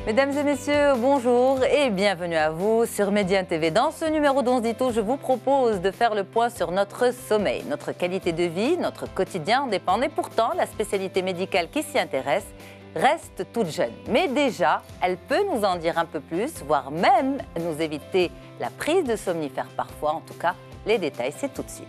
Mesdames et messieurs, bonjour et bienvenue à vous sur Médiane TV. Dans ce numéro d'11 Dito, je vous propose de faire le point sur notre sommeil. Notre qualité de vie, notre quotidien en dépend. Et pourtant, la spécialité médicale qui s'y intéresse reste toute jeune. Mais déjà, elle peut nous en dire un peu plus, voire même nous éviter la prise de somnifères parfois. En tout cas, les détails, c'est tout de suite.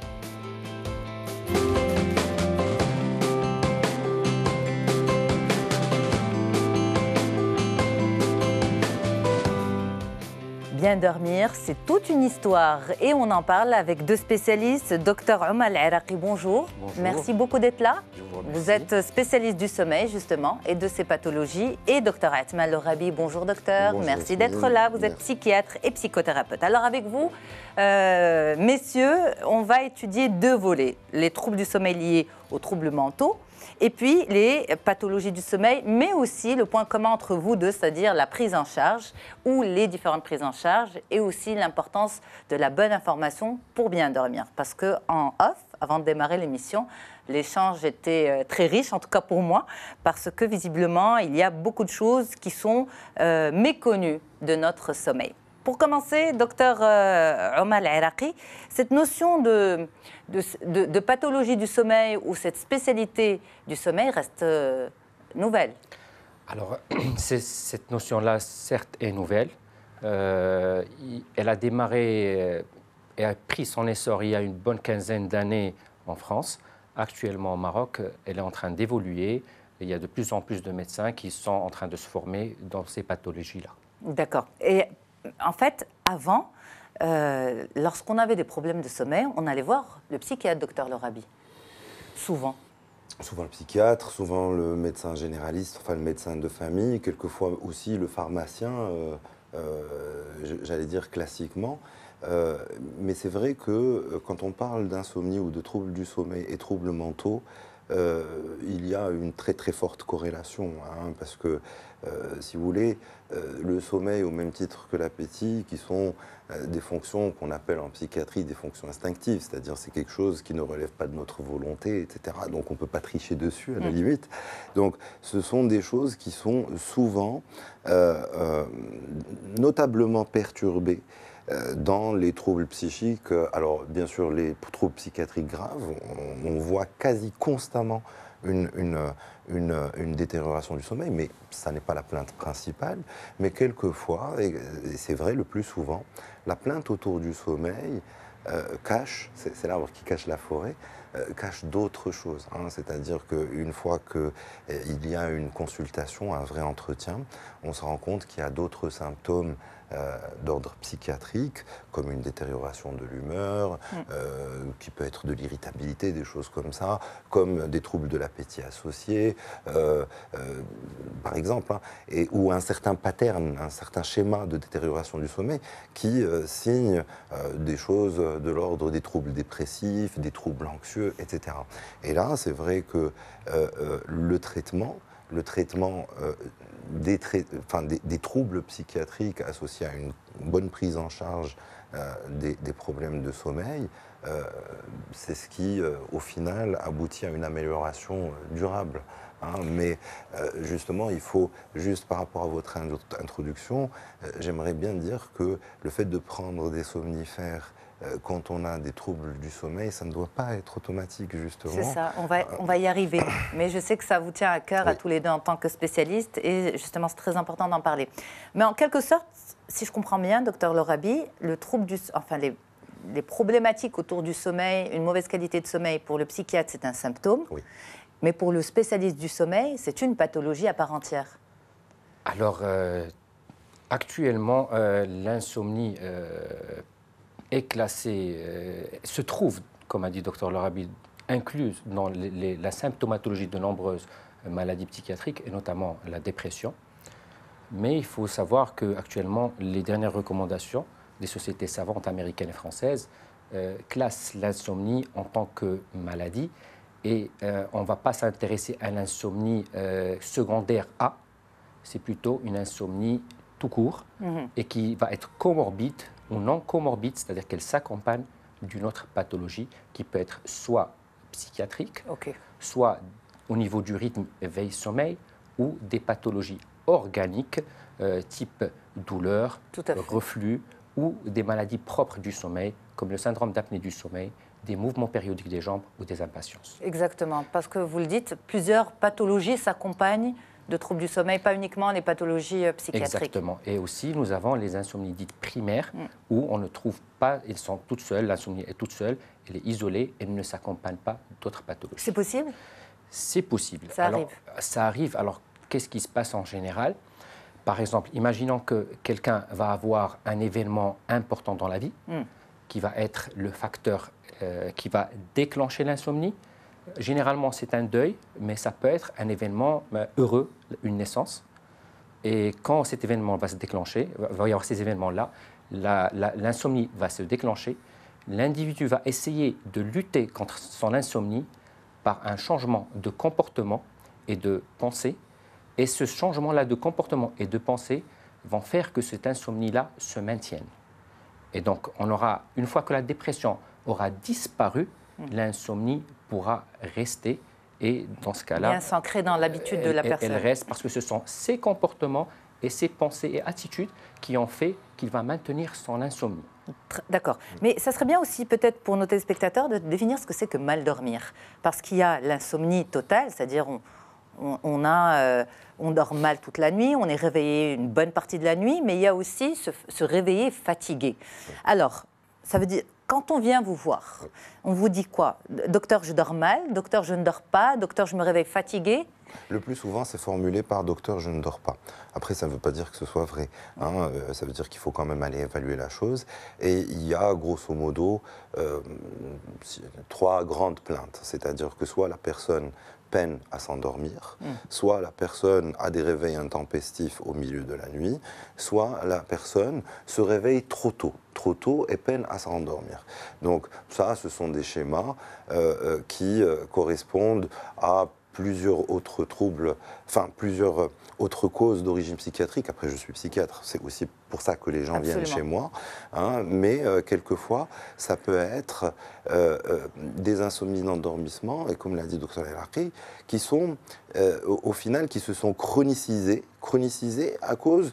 Bien dormir, c'est toute une histoire et on en parle avec deux spécialistes. Docteur Omar Al-Iraqi, bonjour. Bonjour. Merci beaucoup d'être là. Vous, vous êtes spécialiste du sommeil justement et de ses pathologies. Et docteur Atmal Lorabi, bonjour docteur. Bonjour, merci d'être là. Vous êtes psychiatre et psychothérapeute. Alors avec vous, messieurs, on va étudier deux volets. Les troubles du sommeil liés aux troubles mentaux. Et puis les pathologies du sommeil, mais aussi le point commun entre vous deux, c'est-à-dire la prise en charge ou les différentes prises en charge et aussi l'importance de la bonne information pour bien dormir. Parce qu'en off, avant de démarrer l'émission, l'échange était très riche, en tout cas pour moi, parce que visiblement, il y a beaucoup de choses qui sont méconnues de notre sommeil. Pour commencer, docteur Omar Al-Iraqi, cette notion de pathologie du sommeil ou cette spécialité du sommeil reste nouvelle. Alors, cette notion-là, certes, est nouvelle. Elle a démarré et a pris son essor il y a une bonne quinzaine d'années en France. Actuellement, au Maroc, elle est en train d'évoluer. Il y a de plus en plus de médecins qui sont en train de se former dans ces pathologies-là. D'accord. Et en fait, avant, lorsqu'on avait des problèmes de sommeil, on allait voir le psychiatre, docteur Lorabi. Souvent. Souvent le psychiatre, souvent le médecin généraliste, enfin le médecin de famille, quelquefois aussi le pharmacien, j'allais dire classiquement. Mais c'est vrai que quand on parle d'insomnie ou de troubles du sommeil et troubles mentaux, il y a une très très forte corrélation, hein, parce que si vous voulez, le sommeil au même titre que l'appétit, qui sont des fonctions qu'on appelle en psychiatrie des fonctions instinctives, c'est-à-dire c'est quelque chose qui ne relève pas de notre volonté, etc. Donc on ne peut pas tricher dessus à la limite. Donc ce sont des choses qui sont souvent notablement perturbées dans les troubles psychiques. Alors bien sûr les troubles psychiatriques graves, on voit quasi constamment une détérioration du sommeil, mais ça n'est pas la plainte principale. Mais quelquefois, et c'est vrai le plus souvent, la plainte autour du sommeil cache, c'est l'arbre qui cache la forêt, cache d'autres choses. Hein. C'est-à-dire qu'une fois qu'il y a une consultation, un vrai entretien, on se rend compte qu'il y a d'autres symptômes d'ordre psychiatrique, comme une détérioration de l'humeur, qui peut être de l'irritabilité, des choses comme ça, comme des troubles de l'appétit associés, par exemple, hein, ou un certain pattern, un certain schéma de détérioration du sommeil qui signe des choses de l'ordre des troubles dépressifs, des troubles anxieux, etc. Et là, c'est vrai que le traitement des troubles psychiatriques associés à une bonne prise en charge des problèmes de sommeil, c'est ce qui, au final, aboutit à une amélioration durable. Hein. Mais justement, il faut, juste par rapport à votre introduction, j'aimerais bien dire que le fait de prendre des somnifères quand on a des troubles du sommeil, ça ne doit pas être automatique, justement. C'est ça, on va y arriver. Mais je sais que ça vous tient à cœur, oui, à tous les deux en tant que spécialistes, et justement, c'est très important d'en parler. Mais en quelque sorte, si je comprends bien, docteur Lorabi, les problématiques autour du sommeil, une mauvaise qualité de sommeil, pour le psychiatre, c'est un symptôme. Oui. Mais pour le spécialiste du sommeil, c'est une pathologie à part entière. Alors, actuellement, l'insomnie est classée, se trouve, comme a dit Dr Lorabi, incluse dans la symptomatologie de nombreuses maladies psychiatriques, et notamment la dépression. Mais il faut savoir qu'actuellement, les dernières recommandations des sociétés savantes américaines et françaises classent l'insomnie en tant que maladie. Et on ne va pas s'intéresser à l'insomnie secondaire A, c'est plutôt une insomnie tout court, et qui va être comorbide ou non comorbide, c'est-à-dire qu'elle s'accompagne d'une autre pathologie qui peut être soit psychiatrique, soit au niveau du rythme éveil-sommeil, ou des pathologies organiques type douleur, reflux ou des maladies propres du sommeil, comme le syndrome d'apnée du sommeil, des mouvements périodiques des jambes ou des impatiences. Exactement, parce que vous le dites, plusieurs pathologies s'accompagnent de troubles du sommeil, pas uniquement les pathologies psychiatriques. Exactement. Et aussi, nous avons les insomnies dites primaires, où on ne trouve pas, elles sont toutes seules, l'insomnie est toute seule, elle est isolée, elle ne s'accompagne pas d'autres pathologies. C'est possible? C'est possible. Ça arrive. Ça arrive. Alors, qu'est-ce qui se passe en général? Par exemple, imaginons que quelqu'un va avoir un événement important dans la vie, qui va être le facteur qui va déclencher l'insomnie. Généralement, c'est un deuil, mais ça peut être un événement heureux, une naissance. Et quand cet événement va se déclencher, il va y avoir ces événements-là, l'insomnie va se déclencher. L'individu va essayer de lutter contre son insomnie par un changement de comportement et de pensée. Et ce changement-là de comportement et de pensée vont faire que cette insomnie-là se maintienne. Et donc, on aura, une fois que la dépression aura disparu, l'insomnie pourra rester. Et dans ce cas-là, bien s'ancrer dans l'habitude de la personne. Elle reste parce que ce sont ses comportements et ses pensées et attitudes qui ont fait qu'il va maintenir son insomnie. D'accord. Mais ça serait bien aussi peut-être pour nos téléspectateurs de définir ce que c'est que mal dormir. Parce qu'il y a l'insomnie totale, c'est-à-dire on dort mal toute la nuit, on est réveillé une bonne partie de la nuit, mais il y a aussi se réveiller fatigué. Alors, ça veut dire, quand on vient vous voir, on vous dit quoi? Docteur, je dors mal, docteur, je ne dors pas, docteur, je me réveille fatigué. Le plus souvent, c'est formulé par docteur, je ne dors pas. Après, ça ne veut pas dire que ce soit vrai. Ça veut dire qu'il faut quand même aller évaluer la chose. Et il y a, grosso modo, 3 grandes plaintes. C'est-à-dire que soit la personne peine à s'endormir, soit la personne a des réveils intempestifs au milieu de la nuit, soit la personne se réveille trop tôt et peine à s'endormir. Donc ça, ce sont des schémas qui correspondent à plusieurs autres troubles, enfin plusieurs autres causes d'origine psychiatrique. Après, je suis psychiatre, c'est aussi pour ça que les gens viennent chez moi. Mais quelquefois, ça peut être des insomnies d'endormissement, et comme l'a dit Dr El Harki, qui sont, au final, qui se sont chronisées à cause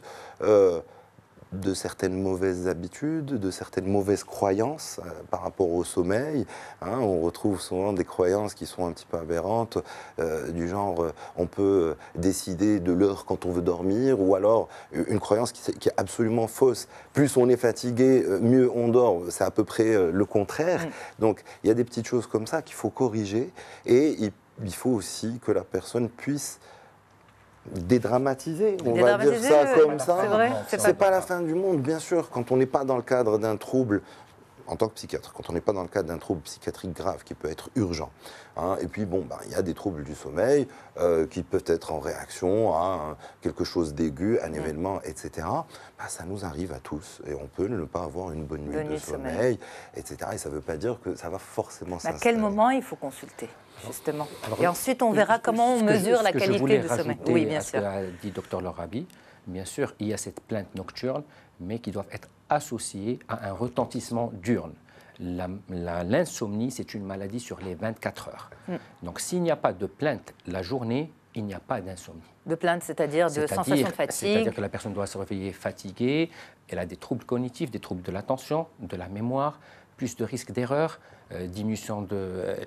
de certaines mauvaises habitudes, de certaines mauvaises croyances par rapport au sommeil. On retrouve souvent des croyances qui sont un petit peu aberrantes, du genre on peut décider de l'heure quand on veut dormir, ou alors une croyance qui est absolument fausse. Plus on est fatigué, mieux on dort. C'est à peu près le contraire. Donc il y a des petites choses comme ça qu'il faut corriger, et il faut aussi que la personne puisse dédramatiser, on va dire ça comme ça. C'est pas la fin du monde, bien sûr, quand on n'est pas dans le cadre d'un trouble, en tant que psychiatre, quand on n'est pas dans le cadre d'un trouble psychiatrique grave qui peut être urgent. Et puis, il y a des troubles du sommeil qui peuvent être en réaction à quelque chose d'aigu, un événement, etc. Ça nous arrive à tous, et on peut ne pas avoir une bonne nuit de sommeil, etc. Et ça ne veut pas dire que ça va forcément s'installer. À quel moment il faut consulter, justement? Et ensuite, on verra comment on mesure la qualité du sommeil. Oui, bien sûr. Ce qu'a dit Dr Lorabi, bien sûr, il y a cette plainte nocturne, mais qui doivent être associées à un retentissement diurne. L'insomnie, c'est une maladie sur les 24 heures. Donc, s'il n'y a pas de plainte la journée, il n'y a pas d'insomnie. De plainte, c'est-à-dire de sensation de fatigue? C'est-à-dire que la personne doit se réveiller fatiguée, elle a des troubles cognitifs, des troubles de l'attention, de la mémoire, plus de risques d'erreur, diminution de...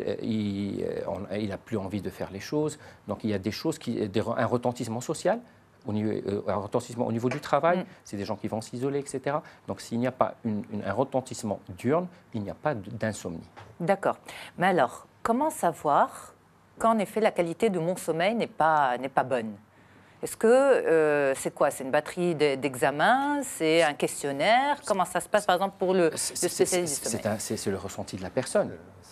il n'a plus envie de faire les choses. Donc, il y a des choses, un retentissement social, un retentissement au niveau du travail, c'est des gens qui vont s'isoler, etc. Donc, s'il n'y a pas un retentissement diurne, il n'y a pas d'insomnie. D'accord. Mais alors, comment savoir quand, en effet, la qualité de mon sommeil n'est pas bonne? Est-ce que c'est quoi? C'est une batterie d'examens? C'est un questionnaire? Comment ça se passe, par exemple, pour le spécialiste du sommeil? C'est le ressenti de la personne.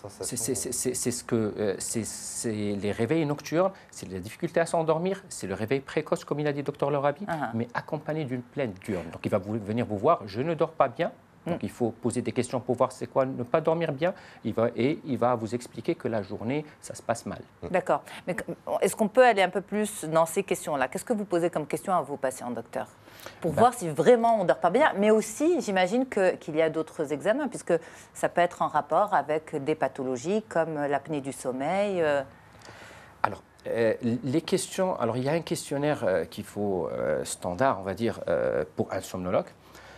C'est les réveils nocturnes, c'est la difficulté à s'endormir, c'est le réveil précoce, comme il a dit Dr Lorabi, mais accompagné d'une plainte diurne. Donc il va venir vous voir, je ne dors pas bien. Donc il faut poser des questions pour voir c'est quoi ne pas dormir bien. Il va vous expliquer que la journée, ça se passe mal. D'accord. Mais est-ce qu'on peut aller un peu plus dans ces questions-là? Qu'est-ce que vous posez comme question à vos patients, docteur? Pour voir si vraiment on ne dort pas bien, mais aussi, j'imagine qu'il y a d'autres examens, puisque ça peut être en rapport avec des pathologies comme l'apnée du sommeil. Alors, Les questions, alors il y a un questionnaire qu'il faut, standard, on va dire, pour un somnologue.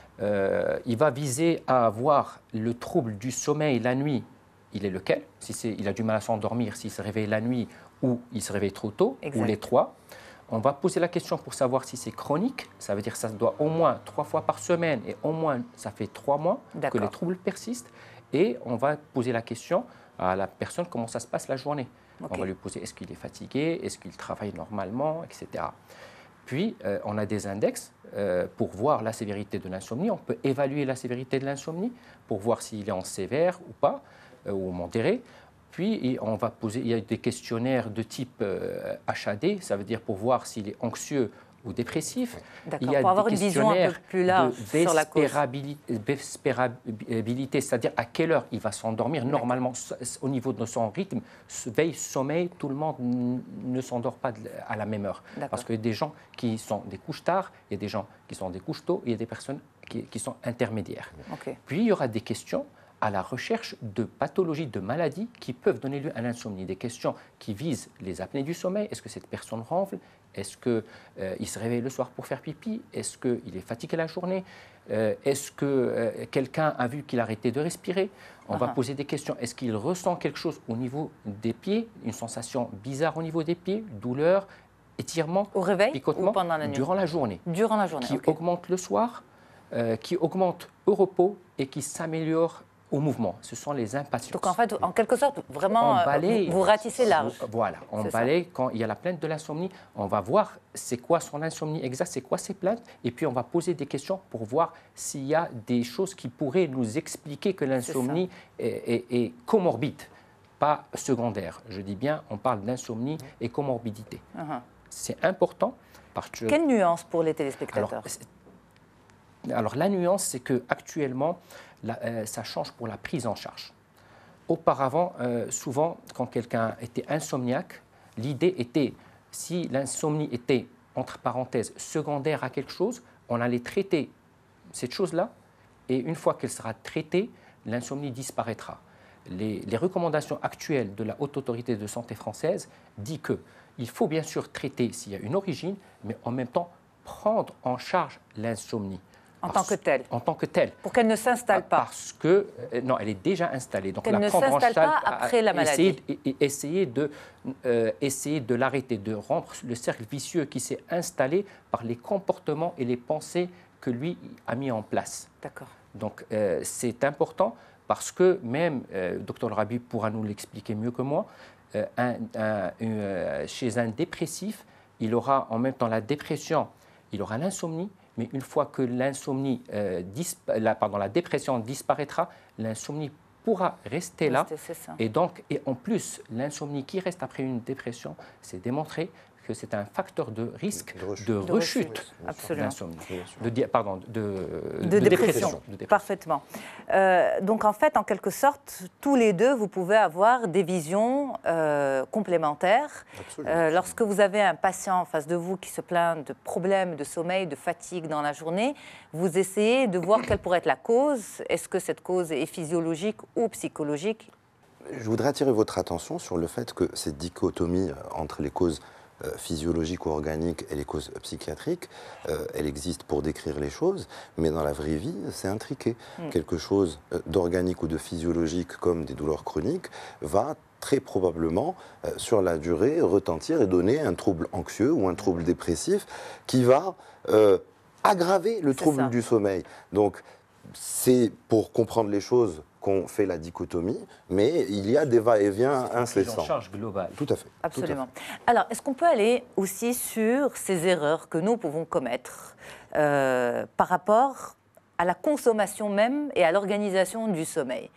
Il va viser à avoir le trouble du sommeil la nuit, il est lequel? Si il a du mal à s'endormir, s'il se réveille la nuit ou il se réveille trop tôt, exact. ou les trois. On va poser la question pour savoir si c'est chronique, ça veut dire que ça doit au moins 3 fois par semaine et au moins ça fait 3 mois que les troubles persistent. Et on va poser la question à la personne comment ça se passe la journée. Okay. On va lui poser est-ce qu'il est fatigué, est-ce qu'il travaille normalement, etc. Puis on a des index pour voir la sévérité de l'insomnie. On peut évaluer la sévérité de l'insomnie pour voir s'il est en sévère ou pas, ou modéré. Puis on va poser, il y a des questionnaires de type HAD, ça veut dire pour voir s'il est anxieux ou dépressif. Il y a pour avoir une vision un peu plus large sur la cause. Vespérabilité, c'est-à-dire à quelle heure il va s'endormir. Normalement, au niveau de son rythme, veille, sommeil, tout le monde ne s'endort pas à la même heure. Parce qu'il y a des gens qui sont des couches tard, il y a des gens qui sont des couches tôt, il y a des personnes qui sont intermédiaires. Okay. Puis il y aura des questions à la recherche de pathologies, de maladies qui peuvent donner lieu à l'insomnie. Des questions qui visent les apnées du sommeil. Est-ce que cette personne ronfle? Est-ce qu'il se réveille le soir pour faire pipi? Est-ce qu'il est fatigué la journée? Est-ce que quelqu'un a vu qu'il arrêtait de respirer? On va poser des questions. Est-ce qu'il ressent quelque chose au niveau des pieds? Une sensation bizarre au niveau des pieds? Douleur? Étirement? Au réveil picotement, ou pendant la nuit? Durant la journée. Durant la journée, qui augmente le soir, qui augmente au repos et qui s'améliore au mouvement. Ce sont les impatiences. Donc en fait, en quelque sorte, vraiment, vous ratissez large. Voilà, on balaye quand il y a la plainte de l'insomnie, on va voir c'est quoi son insomnie exacte, c'est quoi ses plaintes, et puis on va poser des questions pour voir s'il y a des choses qui pourraient nous expliquer que l'insomnie est comorbide, pas secondaire. Je dis bien, on parle d'insomnie et comorbidité. C'est important parce que... Quelle nuance pour les téléspectateurs? Alors la nuance, c'est qu'actuellement, ça change pour la prise en charge. Auparavant, souvent, quand quelqu'un était insomniaque, l'idée était, si l'insomnie était, entre parenthèses, secondaire à quelque chose, on allait traiter cette chose-là, et une fois qu'elle sera traitée, l'insomnie disparaîtra. Les recommandations actuelles de la Haute Autorité de Santé française disent qu'il faut bien sûr traiter s'il y a une origine, mais en même temps prendre en charge l'insomnie. En tant que telle. En tant que telle. Pour qu'elle ne s'installe pas. Parce que, non, elle est déjà installée. Donc, qu'elle ne s'installe pas après la maladie. Essayer de l'arrêter, de rompre le cercle vicieux qui s'est installé par les comportements et les pensées que lui a mis en place. D'accord. Donc, c'est important parce que même, Dr Rabi pourra nous l'expliquer mieux que moi, chez un dépressif, il aura en même temps la dépression, il aura l'insomnie, mais une fois que l'insomnie, la dépression disparaîtra, l'insomnie pourra rester là. Et donc, et en plus, l'insomnie qui reste après une dépression, c'est démontré que c'est un facteur de risque de rechute d'insomnie, de dépression. Parfaitement. Donc en fait, en quelque sorte, tous les deux, vous pouvez avoir des visions complémentaires. Lorsque vous avez un patient en face de vous qui se plaint de problèmes de sommeil, de fatigue dans la journée, vous essayez de voir quelle pourrait être la cause. Est-ce que cette cause est physiologique ou psychologique? Je voudrais attirer votre attention sur le fait que cette dichotomie entre les causes physiologiques ou organiques et les causes psychiatriques, elle existe pour décrire les choses, mais dans la vraie vie, c'est intriqué. Quelque chose d'organique ou de physiologique, comme des douleurs chroniques, va très probablement, sur la durée, retentir et donner un trouble anxieux ou un trouble dépressif qui va aggraver le trouble du sommeil. Donc, c'est pour comprendre les choses qu'on fait la dichotomie, mais il y a des va-et-vient incessants. C'est une charge globale. Tout à fait. Absolument. Alors, est-ce qu'on peut aller aussi sur ces erreurs que nous pouvons commettre par rapport à la consommation même et à l'organisation du sommeil?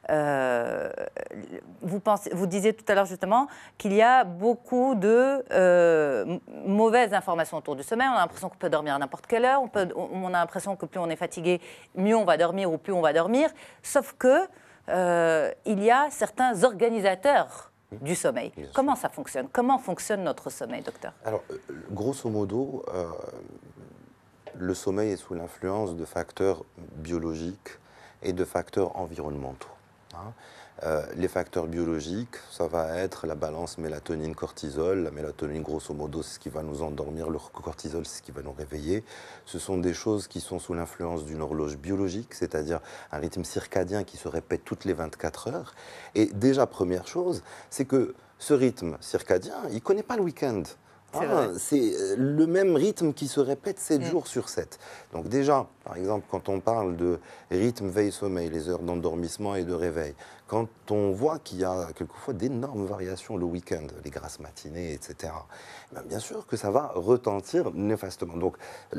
Vous disiez tout à l'heure justement qu'il y a beaucoup de mauvaises informations autour du sommeil. On a l'impression qu'on peut dormir à n'importe quelle heure. On a l'impression que plus on est fatigué, mieux on va dormir ou plus on va dormir. Sauf que il y a certains organisateurs du sommeil. Comment ça fonctionne? Comment fonctionne notre sommeil, docteur? Alors, grosso modo, le sommeil est sous l'influence de facteurs biologiques et de facteurs environnementaux. hein. Les facteurs biologiques, ça va être la balance mélatonine-cortisol. La mélatonine, grosso modo, c'est ce qui va nous endormir. Le cortisol, c'est ce qui va nous réveiller. Ce sont des choses qui sont sous l'influence d'une horloge biologique, c'est-à-dire un rythme circadien qui se répète toutes les 24 heures. Et déjà, première chose, c'est que ce rythme circadien, il ne connaît pas le week-end. C'est le même rythme qui se répète 7 jours sur 7. Donc déjà, par exemple, quand on parle de rythme veille-sommeil, les heures d'endormissement et de réveil, quand on voit qu'il y a quelquefois d'énormes variations le week-end, les grasses matinées, etc., bien sûr que ça va retentir néfastement. Donc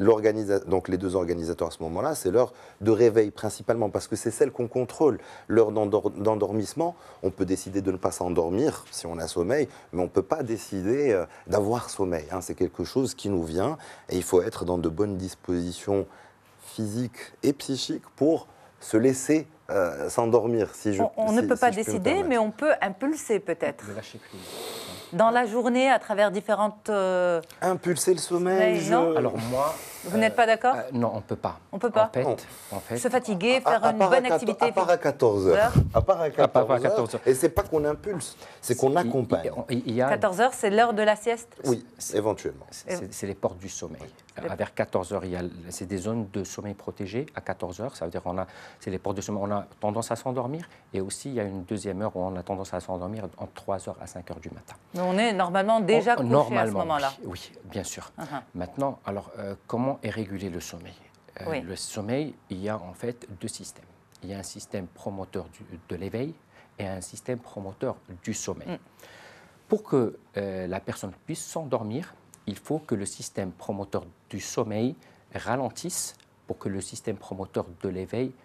les deux organisateurs à ce moment-là, c'est l'heure de réveil principalement, parce que c'est celle qu'on contrôle. L'heure d'endormissement, on peut décider de ne pas s'endormir si on a sommeil, mais on ne peut pas décider d'avoir sommeil. Hein. C'est quelque chose qui nous vient et il faut être dans de bonnes dispositions physiques et psychiques pour se laisser s'endormir. On ne peut pas décider, mais on peut impulser peut-être. De lâcher prise. Dans la journée, à travers différentes... Impulser le sommeil, non. Alors moi... Vous n'êtes pas d'accord? Non, on ne peut pas. On ne peut pas. En fait, se fatiguer, faire une bonne activité. À part à 14 heures. À part à 14 heures. Et c'est pas qu'on impulse, c'est qu'on accompagne. 14 heures, c'est l'heure de la sieste? Oui, éventuellement. C'est les portes du sommeil. Vers 14 heures, c'est des zones de sommeil protégées. À 14 heures, ça veut dire c'est les portes de sommeil. On a tendance à s'endormir. Et aussi, il y a une deuxième heure où on a tendance à s'endormir entre 3 heures à 5 heures du matin. Mais on est normalement déjà couché à ce moment-là. Oui, bien sûr. Maintenant, alors, comment est régulé le sommeil? Le sommeil, il y a en fait deux systèmes. Il y a un système promoteur de l'éveil et un système promoteur du sommeil. Pour que la personne puisse s'endormir, il faut que le système promoteur du sommeil ralentisse pour que le système promoteur de l'éveil,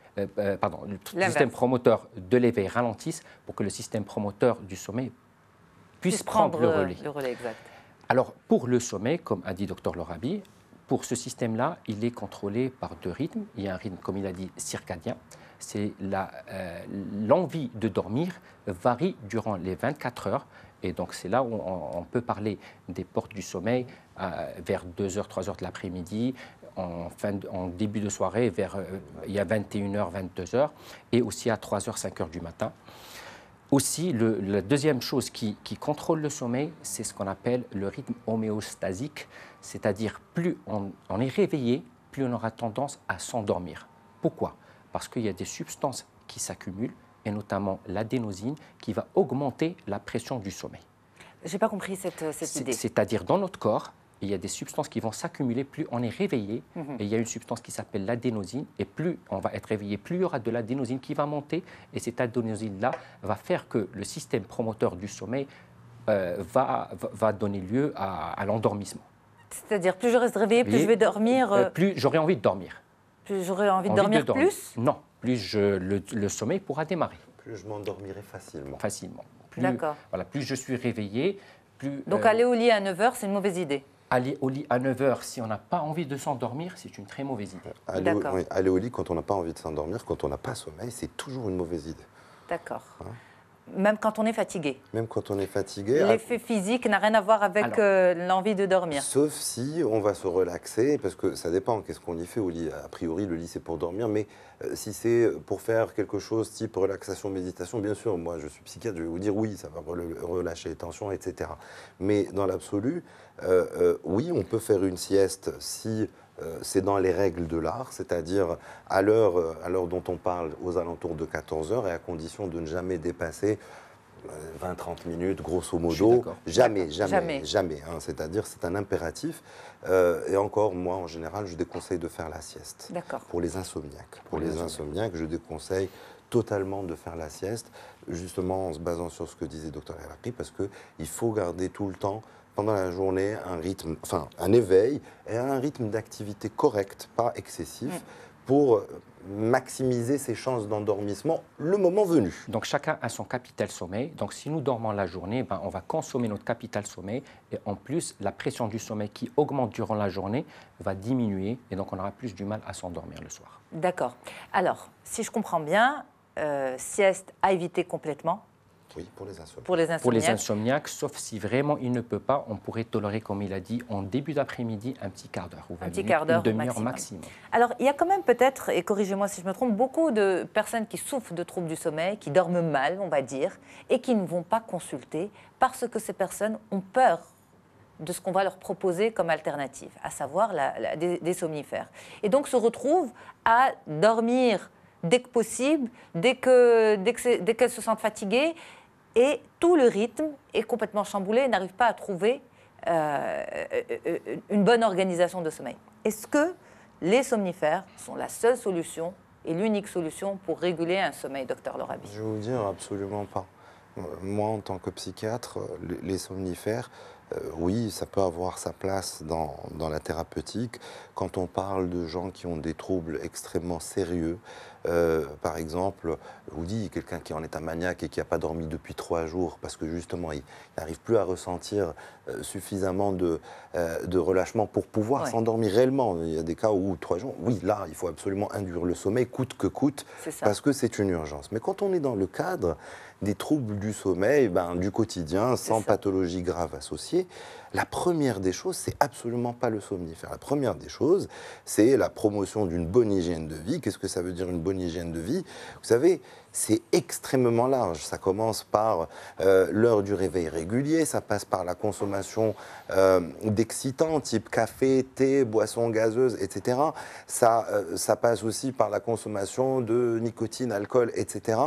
le système promoteur de l'éveil ralentisse pour que le système promoteur du sommeil puisse prendre le relais. Exact. Alors, pour le sommeil, comme a dit Dr Lorabi, pour ce système-là, il est contrôlé par deux rythmes. Il y a un rythme, comme il a dit, circadien. C'est l'envie de dormir varie durant les 24 heures. Et donc, c'est là où on peut parler des portes du sommeil vers 2h, 3h de l'après-midi, en début de soirée, il y a 21h, 22h, et aussi à 3h, 5h du matin. Aussi, la deuxième chose qui contrôle le sommeil, c'est ce qu'on appelle le rythme homéostasique, c'est-à-dire plus on est réveillé, plus on aura tendance à s'endormir. Pourquoi? Parce qu'il y a des substances qui s'accumulent, et notamment l'adénosine, qui va augmenter la pression du sommeil. Je n'ai pas compris cette idée. C'est-à-dire dans notre corps, il y a des substances qui vont s'accumuler, plus on est réveillé, et il y a une substance qui s'appelle l'adénosine, et plus on va être réveillé, plus il y aura de l'adénosine qui va monter, et cette adénosine-là va faire que le système promoteur du sommeil va donner lieu à l'endormissement. C'est-à-dire, plus je reste réveillé, plus je vais dormir... plus j'aurai envie de dormir. Plus j'aurai envie de dormir plus? Non, plus le sommeil pourra démarrer. Plus je m'endormirai facilement. Facilement. D'accord. Voilà, plus je suis réveillé, plus... Donc aller au lit à 9h, c'est une mauvaise idée? Aller au lit à 9h, si on n'a pas envie de s'endormir, c'est une très mauvaise idée. Aller au lit quand on n'a pas envie de s'endormir, quand on n'a pas sommeil, c'est toujours une mauvaise idée. D'accord. Même quand on est fatigué? Même quand on est fatigué. L'effet physique n'a rien à voir avec l'envie de dormir? Sauf si on va se relaxer, parce que ça dépend, qu'est-ce qu'on y fait au lit? A priori, le lit, c'est pour dormir, mais si c'est pour faire quelque chose type relaxation, méditation, bien sûr, moi, je suis psychiatre, je vais vous dire oui, ça va relâcher les tensions, etc. Mais dans l'absolu, oui, on peut faire une sieste si... c'est dans les règles de l'art, c'est-à-dire à l'heure dont on parle, aux alentours de 14 heures, et à condition de ne jamais dépasser 20-30 minutes, grosso modo. Jamais. Hein, c'est-à-dire, c'est un impératif. Et encore, moi, en général, je déconseille de faire la sieste. Pour les insomniaques. Pour les insomniaques, je déconseille totalement de faire la sieste, justement en se basant sur ce que disait Dr Elhaki, parce qu'il faut garder tout le temps, pendant la journée, un éveil et un rythme d'activité correct, pas excessif, pour maximiser ses chances d'endormissement le moment venu. Donc chacun a son capital sommeil. Donc si nous dormons la journée, on va consommer notre capital sommeil. Et en plus, la pression du sommeil qui augmente durant la journée va diminuer. Et donc on aura plus du mal à s'endormir le soir. D'accord. Alors, si je comprends bien, sieste à éviter complètement. Oui, pour les insomniaques. Pour les Pour insomniaques. les insomniaques, sauf si vraiment il ne peut pas, on pourrait tolérer, comme il a dit, en début d'après-midi, un petit quart d'heure ou 20 Un petit minutes, quart d'heure une demi-heure maximum. maximum. Alors, il y a quand même peut-être, et corrigez-moi si je me trompe, beaucoup de personnes qui souffrent de troubles du sommeil, qui dorment mal, on va dire, et qui ne vont pas consulter parce que ces personnes ont peur de ce qu'on va leur proposer comme alternative, à savoir des somnifères. Et donc se retrouvent à dormir dès que possible, dès qu'elles se sentent fatiguées, et tout le rythme est complètement chamboulé et n'arrivent pas à trouver une bonne organisation de sommeil. Est-ce que les somnifères sont la seule solution et l'unique solution pour réguler un sommeil, docteur Lorabi? Je vais vous dire absolument pas. Moi, en tant que psychiatre, les somnifères, oui, ça peut avoir sa place dans la thérapeutique. Quand on parle de gens qui ont des troubles extrêmement sérieux, par exemple, je vous dis, quelqu'un qui est en état maniaque et qui n'a pas dormi depuis 3 jours parce que justement, il n'arrive plus à ressentir suffisamment de relâchement pour pouvoir s'endormir réellement. Il y a des cas où 3 jours, oui, là, il faut absolument induire le sommeil, coûte que coûte, parce que c'est une urgence. Mais quand on est dans le cadre des troubles du sommeil, du quotidien, sans pathologie grave associée, la première des choses, c'est absolument pas le somnifère. La première des choses, c'est la promotion d'une bonne hygiène de vie. Qu'est-ce que ça veut dire une bonne hygiène de vie? Vous savez, c'est extrêmement large. Ça commence par l'heure du réveil régulier, ça passe par la consommation d'excitants, type café, thé, boissons gazeuses, etc. Ça passe aussi par la consommation de nicotine, alcool, etc.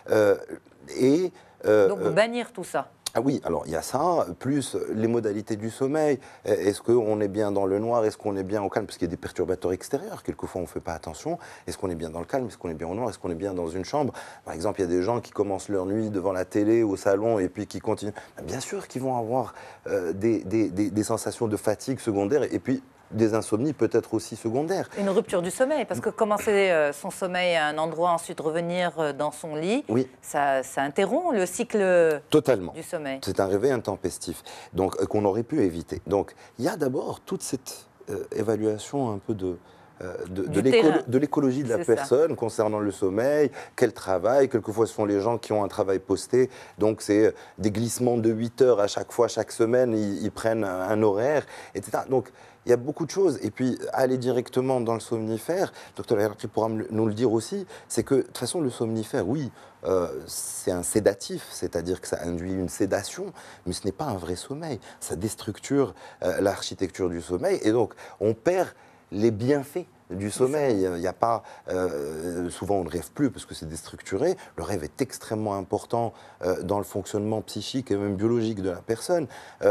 Donc bannir tout ça. Ah oui, alors il y a ça, plus les modalités du sommeil. Est-ce qu'on est bien dans le noir? Est-ce qu'on est bien au calme? Parce qu'il y a des perturbateurs extérieurs. Quelquefois, on ne fait pas attention. Est-ce qu'on est bien dans le calme? Est-ce qu'on est bien au noir? Est-ce qu'on est bien dans une chambre? Par exemple, il y a des gens qui commencent leur nuit devant la télé, au salon, et puis qui continuent. Bien sûr qu'ils vont avoir des sensations de fatigue secondaire, et puis des insomnies peut-être aussi secondaires. Une rupture du sommeil, parce que commencer son sommeil à un endroit, ensuite revenir dans son lit, ça interrompt le cycle du sommeil. C'est un réveil intempestif, donc qu'on aurait pu éviter. Donc il y a d'abord toute cette évaluation un peu de l'écologie de la personne concernant le sommeil, quel travail. Quelquefois, ce sont les gens qui ont un travail posté, donc c'est des glissements de 8 heures à chaque fois, chaque semaine, ils prennent un horaire, etc. Donc, il y a beaucoup de choses. Et puis, aller directement dans le somnifère, Dr Larabie pourra nous le dire aussi, c'est que, de toute façon, le somnifère, oui, c'est un sédatif, c'est-à-dire que ça induit une sédation, mais ce n'est pas un vrai sommeil. Ça déstructure l'architecture du sommeil, et donc, on perd les bienfaits du sommeil. Il n'y a pas, souvent on ne rêve plus parce que c'est déstructuré. Le rêve est extrêmement important dans le fonctionnement psychique et même biologique de la personne.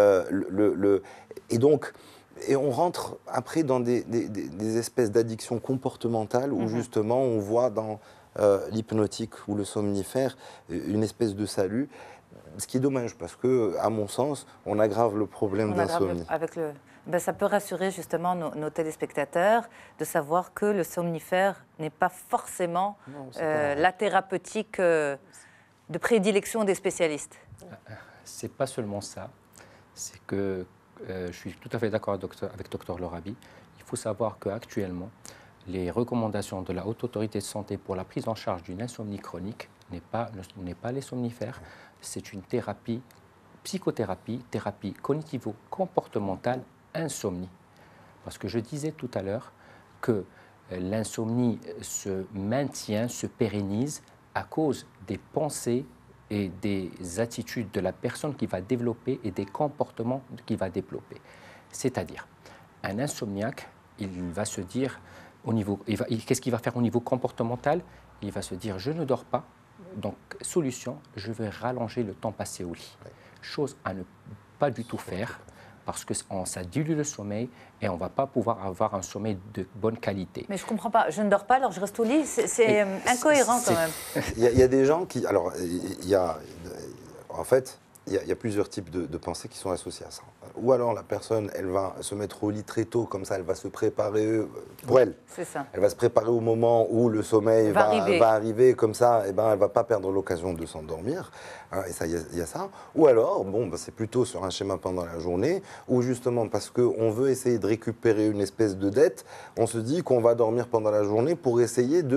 Et on rentre après dans des espèces d'addictions comportementales où justement on voit dans l'hypnotique ou le somnifère une espèce de salut. Ce qui est dommage parce que, à mon sens, on aggrave le problème d'insomnie. Ça peut rassurer justement nos téléspectateurs de savoir que le somnifère n'est pas forcément la thérapeutique de prédilection des spécialistes. C'est pas seulement ça. C'est que je suis tout à fait d'accord avec Dr Lorabi. Il faut savoir qu'actuellement, les recommandations de la Haute Autorité de Santé pour la prise en charge d'une insomnie chronique n'est pas les somnifères. C'est une thérapie, psychothérapie, thérapie cognitivo-comportementale, insomnie. Parce que je disais tout à l'heure que l'insomnie se maintient, se pérennise à cause des pensées et des attitudes de la personne qui va développer et des comportements qu'il va développer. C'est-à-dire, un insomniaque, il va se dire, qu'est-ce qu'il va faire au niveau comportemental? Il va se dire, je ne dors pas, donc solution, je vais rallonger le temps passé au lit. Chose à ne pas du tout faire, parce que ça dilue le sommeil et on ne va pas pouvoir avoir un sommeil de bonne qualité. Mais je ne comprends pas. Je ne dors pas, alors je reste au lit. C'est incohérent quand même. Il y a des gens qui... Alors, en fait, il y a plusieurs types de pensées qui sont associées à ça. Ou alors la personne, elle va se mettre au lit très tôt, comme ça elle va se préparer pour elle. C'est ça. Elle va se préparer au moment où le sommeil va arriver, comme ça, elle ne va pas perdre l'occasion de s'endormir. Et ça, il y a ça. Ou alors, c'est plutôt sur un schéma pendant la journée, où justement, parce qu'on veut essayer de récupérer une espèce de dette, on se dit qu'on va dormir pendant la journée pour essayer de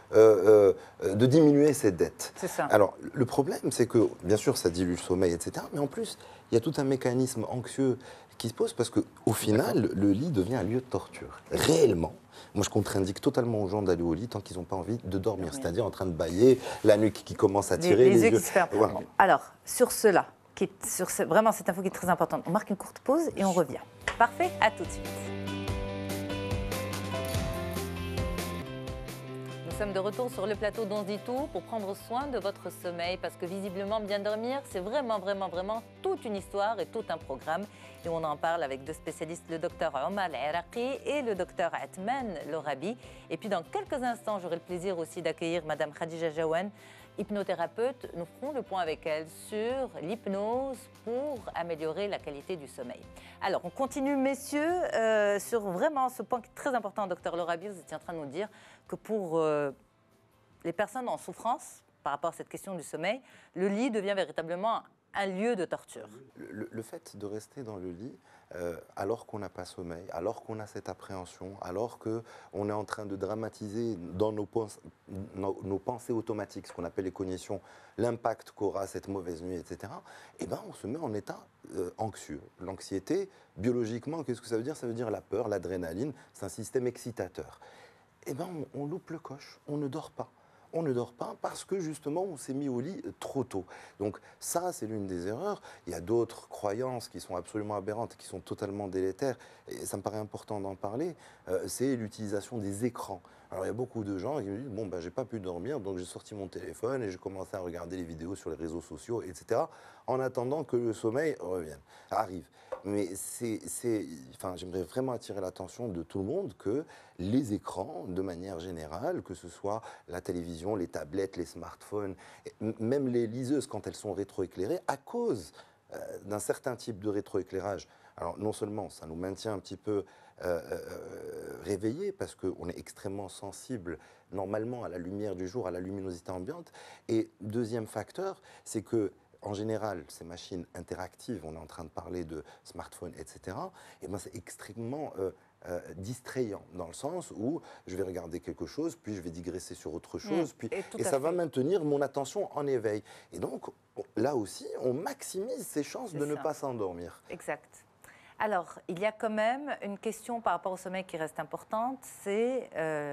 de diminuer ses dettes. C'est ça. Alors, le problème, c'est que, bien sûr, ça dilue le sommeil, etc. Mais en plus, il y a tout un mécanisme anxieux qui se pose parce qu'au final, le lit devient un lieu de torture. Réellement. Moi, je contre-indique totalement aux gens d'aller au lit tant qu'ils n'ont pas envie de dormir. C'est-à-dire en train de bâiller, la nuque qui commence à tirer, les yeux yeux qui se ferment. Voilà. Alors, sur cela, vraiment cette info qui est très importante, on marque une courte pause et on revient. Parfait, à tout de suite. Nous sommes de retour sur le plateau d'On se dit tout pour prendre soin de votre sommeil parce que visiblement bien dormir, c'est vraiment toute une histoire et tout un programme. Et on en parle avec deux spécialistes, le docteur Omar Al-Iraqi et le docteur Atman Lorabi. Et puis dans quelques instants, j'aurai le plaisir aussi d'accueillir Madame Khadija Jaouane, hypnothérapeute. Nous ferons le point avec elle sur l'hypnose pour améliorer la qualité du sommeil. Alors, on continue, messieurs, sur vraiment ce point qui est très important, docteur Lorabi. Vous étiez en train de nous dire que pour les personnes en souffrance, par rapport à cette question du sommeil, le lit devient véritablement un lieu de torture. Le fait de rester dans le lit, alors qu'on n'a pas sommeil, alors qu'on a cette appréhension, alors qu'on est en train de dramatiser dans nos pensées automatiques, ce qu'on appelle les cognitions, l'impact qu'aura cette mauvaise nuit, etc., eh ben, on se met en état anxieux. L'anxiété, biologiquement, qu'est-ce que ça veut dire? Ça veut dire la peur, l'adrénaline, c'est un système excitateur. Eh ben, on loupe le coche, on ne dort pas. On ne dort pas parce que justement on s'est mis au lit trop tôt. Donc ça, c'est l'une des erreurs. Il y a d'autres croyances qui sont absolument aberrantes, qui sont totalement délétères. Et ça me paraît important d'en parler. C'est l'utilisation des écrans. Alors il y a beaucoup de gens qui me disent, bon, ben, j'ai pas pu dormir, donc j'ai sorti mon téléphone et j'ai commencé à regarder les vidéos sur les réseaux sociaux, etc., en attendant que le sommeil arrive. Mais j'aimerais vraiment attirer l'attention de tout le monde que les écrans, de manière générale, que ce soit la télévision, les tablettes, les smartphones, même les liseuses quand elles sont rétroéclairées, à cause d'un certain type de rétroéclairage. Alors non seulement ça nous maintient un petit peu réveillés parce qu'on est extrêmement sensible normalement à la lumière du jour, à la luminosité ambiante. Et deuxième facteur, c'est que en général, ces machines interactives, on est en train de parler de smartphones, etc., et ben c'est extrêmement distrayant, dans le sens où je vais regarder quelque chose, puis je vais digresser sur autre chose, et ça va maintenir mon attention en éveil. Et donc, là aussi, on maximise ses chances de ne pas s'endormir. Exact. Alors, il y a quand même une question par rapport au sommeil qui reste importante, c'est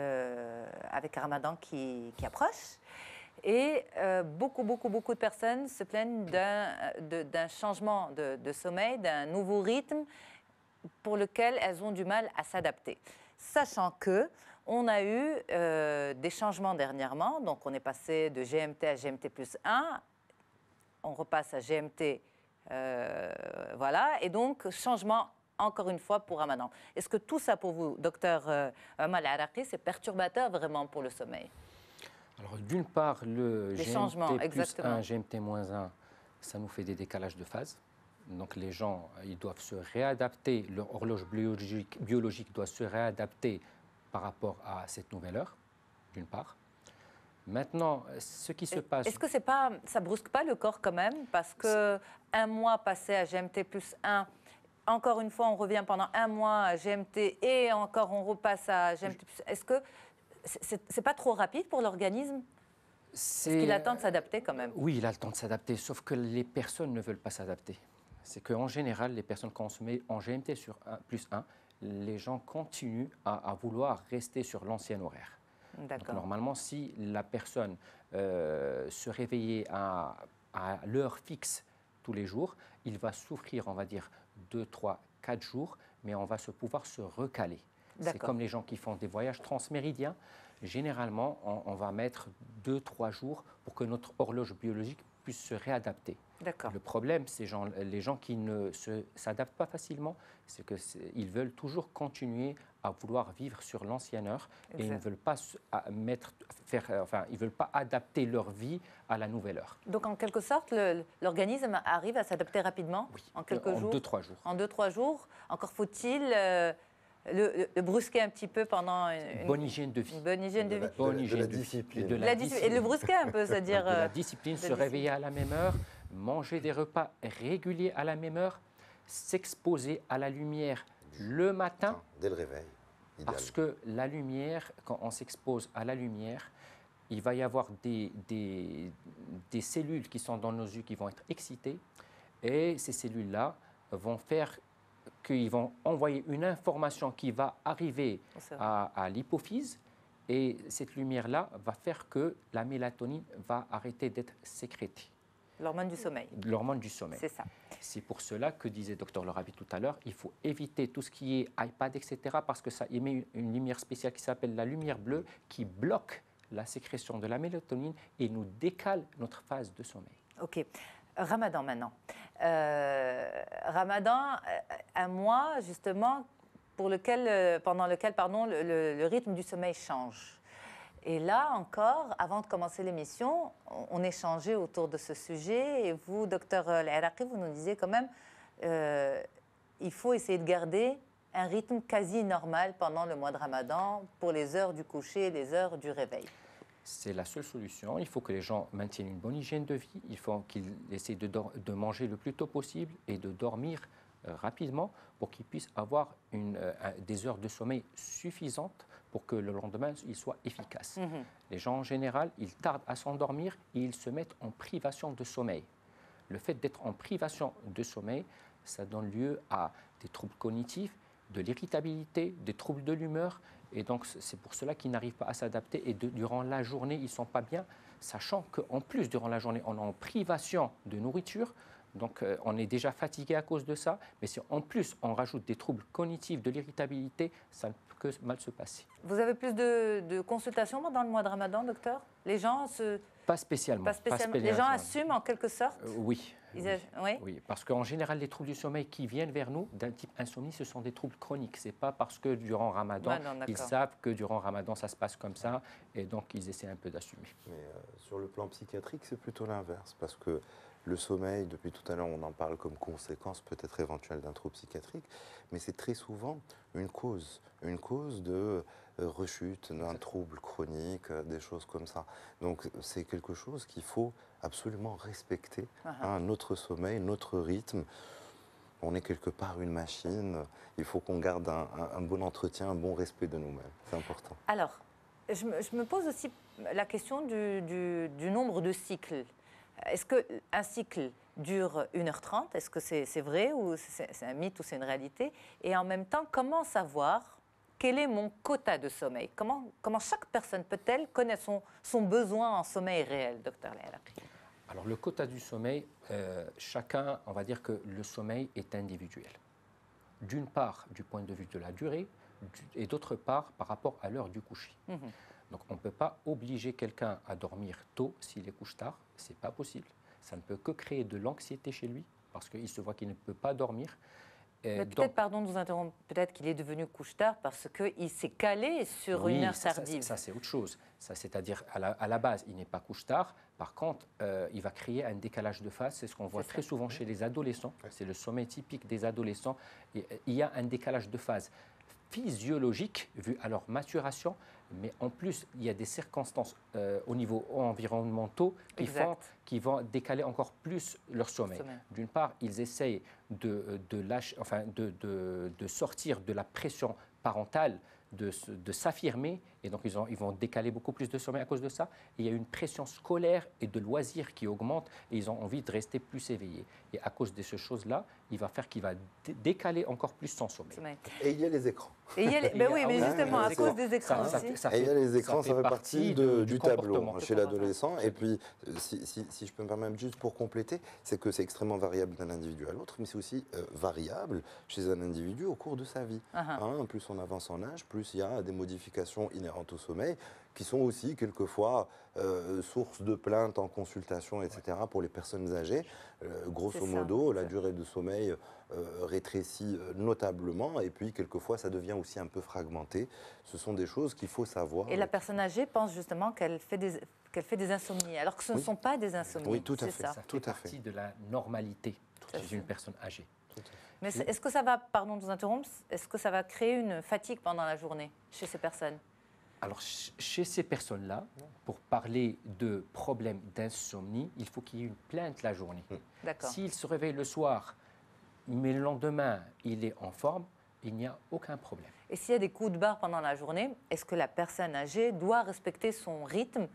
avec Ramadan qui approche. Et beaucoup de personnes se plaignent d'un changement de sommeil, d'un nouveau rythme pour lequel elles ont du mal à s'adapter. Sachant qu'on a eu des changements dernièrement, donc on est passé de GMT à GMT plus 1, on repasse à GMT, voilà, et donc changement encore une fois pour Ramadan. Est-ce que tout ça pour vous, docteur Omar Al-Iraqi, c'est perturbateur vraiment pour le sommeil? Alors, d'une part, le GMT plus 1, GMT moins 1, ça nous fait des décalages de phase. Donc, les gens, ils doivent se réadapter, leur horloge biologique doit se réadapter par rapport à cette nouvelle heure, d'une part. Maintenant, ce qui se passe... Est-ce que ça ne brusque pas le corps quand même? Parce qu'un mois passé à GMT plus 1, encore une fois, on revient pendant un mois à GMT et encore on repasse à GMT plus 1. Est-ce que c'est pas trop rapide pour l'organisme? Est-ce qu'il a le temps de s'adapter quand même? Oui, il a le temps de s'adapter, sauf que les personnes ne veulent pas s'adapter. C'est qu'en général, les personnes, quand on se met en GMT sur 1, plus 1, les gens continuent à vouloir rester sur l'ancien horaire. Donc, normalement, si la personne se réveillait à l'heure fixe tous les jours, il va souffrir, on va dire, 2, 3, 4 jours, mais on va pouvoir se recaler. C'est comme les gens qui font des voyages transméridiens. Généralement, on va mettre 2, 3 jours pour que notre horloge biologique puisse se réadapter. Le problème, c'est les gens qui ne s'adaptent pas facilement, c'est qu'ils veulent toujours continuer à vouloir vivre sur l'ancienne heure et ils ne veulent pas ils veulent pas adapter leur vie à la nouvelle heure. Donc, en quelque sorte, l'organisme arrive à s'adapter rapidement, en quelques jours? En 2-3 jours. En 2-3 jours. Encore faut-il le brusquer un petit peu pendant une bonne hygiène de vie. Une bonne hygiène de vie. Bonne hygiène de discipline. Et le brusquer un peu, c'est-à-dire... De la discipline, se réveiller à la même heure, manger des repas réguliers à la même heure, s'exposer à la lumière le matin. Dès le réveil. Parce que la lumière, quand on s'expose à la lumière, il va y avoir des cellules qui sont dans nos yeux qui vont être excitées et ces cellules-là vont faire qu'ils vont envoyer une information qui va arriver à l'hypophyse et cette lumière-là va faire que la mélatonine va arrêter d'être sécrétée. L'hormone du sommeil. L'hormone du sommeil. C'est ça. C'est pour cela que disait Dr Larabi tout à l'heure, il faut éviter tout ce qui est iPad, etc. parce que ça émet une lumière spéciale qui s'appelle la lumière bleue qui bloque la sécrétion de la mélatonine et nous décale notre phase de sommeil. Ok. Ramadan maintenant. Ramadan, un mois justement pendant lequel le rythme du sommeil change. Et là encore, avant de commencer l'émission, on échangeait autour de ce sujet et vous, docteur El-Araqi, vous nous disiez quand même il faut essayer de garder un rythme quasi normal pendant le mois de Ramadan pour les heures du coucher et les heures du réveil. C'est la seule solution. Il faut que les gens maintiennent une bonne hygiène de vie. Il faut qu'ils essaient de manger le plus tôt possible et de dormir rapidement pour qu'ils puissent avoir des heures de sommeil suffisantes pour que le lendemain, il soit efficace. Les gens, en général, ils tardent à s'endormir et ils se mettent en privation de sommeil. Le fait d'être en privation de sommeil, ça donne lieu à des troubles cognitifs, de l'irritabilité, des troubles de l'humeur. Et donc, c'est pour cela qu'ils n'arrivent pas à s'adapter. Et durant la journée, ils ne sont pas bien, sachant qu'en plus, durant la journée, on est en privation de nourriture. Donc, on est déjà fatigué à cause de ça. Mais si en plus, on rajoute des troubles cognitifs, de l'irritabilité, ça ne peut que mal se passer. Vous avez plus de consultations pendant le mois de Ramadan, docteur? Les gens Pas spécialement. Les gens assument en quelque sorte? Oui. Oui. Oui, parce qu'en général, les troubles du sommeil qui viennent vers nous d'un type insomnie, ce sont des troubles chroniques. Ce n'est pas parce que durant Ramadan, ils savent que durant Ramadan, ça se passe comme ça, et donc ils essaient un peu d'assumer. Mais sur le plan psychiatrique, c'est plutôt l'inverse, parce que le sommeil, depuis tout à l'heure, on en parle comme conséquence peut-être éventuelle d'un trouble psychiatrique, mais c'est très souvent une cause de rechute, d'un trouble chronique, des choses comme ça. Donc c'est quelque chose qu'il faut absolument respecter, notre sommeil, notre rythme. On est quelque part une machine, il faut qu'on garde un bon entretien, un bon respect de nous-mêmes, c'est important. Alors, je me pose aussi la question du nombre de cycles. Est-ce qu'un cycle dure 1h30? Est-ce que c'est vrai ou c'est un mythe ou c'est une réalité? Et en même temps, comment savoir quel est mon quota de sommeil? Comment chaque personne peut-elle connaître son besoin en sommeil réel, docteur El-Araqi? Alors le quota du sommeil, chacun, on va dire que le sommeil est individuel. D'une part, du point de vue de la durée, et d'autre part, par rapport à l'heure du coucher. Donc on ne peut pas obliger quelqu'un à dormir tôt s'il est couche tard, ce n'est pas possible. Ça ne peut que créer de l'anxiété chez lui, parce qu'il se voit qu'il ne peut pas dormir. Mais peut-être, pardon de vous interrompre, peut-être qu'il est devenu couche tard parce qu'il s'est calé sur une heure tardive. Ça c'est autre chose. C'est-à-dire, à la base, il n'est pas couche tard. Par contre, il va créer un décalage de phase. C'est ce qu'on voit très souvent chez les adolescents. C'est le sommeil typique des adolescents. Il y a un décalage de phase physiologique vu à leur maturation, mais en plus, il y a des circonstances au niveau environnementaux qui vont décaler encore plus leur sommeil. D'une part, ils essayent de sortir de la pression parentale, de s'affirmer, et donc ils vont décaler beaucoup plus de sommeil à cause de ça. Et il y a une pression scolaire et de loisirs qui augmente, et ils ont envie de rester plus éveillés. Et à cause de ces choses-là, il va faire qu'il va décaler encore plus son sommeil. Et il y a les écrans. Oui, mais justement, à cause des écrans aussi. Et il y a les écrans, ça fait partie du tableau chez l'adolescent. Et puis, si je peux me permettre juste pour compléter, c'est que c'est extrêmement variable d'un individu à l'autre, mais c'est aussi variable chez un individu au cours de sa vie. Plus on avance en âge, plus il y a des modifications inhérentes au sommeil qui sont aussi quelquefois source de plaintes en consultation, etc. pour les personnes âgées. Grosso modo, la durée de sommeil rétrécit notablement et puis quelquefois ça devient aussi un peu fragmenté. Ce sont des choses qu'il faut savoir. Et la personne âgée pense justement qu'elle fait des insomnies, alors que ce ne sont pas des insomnies. Oui, tout à fait. Ça fait partie de la normalité d'une personne âgée. Mais est-ce que ça va, pardon de vous interrompre, est-ce que ça va créer une fatigue pendant la journée chez ces personnes? Alors, chez ces personnes-là, pour parler de problèmes d'insomnie, il faut qu'il y ait une plainte la journée. S'il se réveille le soir, mais le lendemain, il est en forme, il n'y a aucun problème. Et s'il y a des coups de barre pendant la journée, est-ce que la personne âgée doit respecter son rythme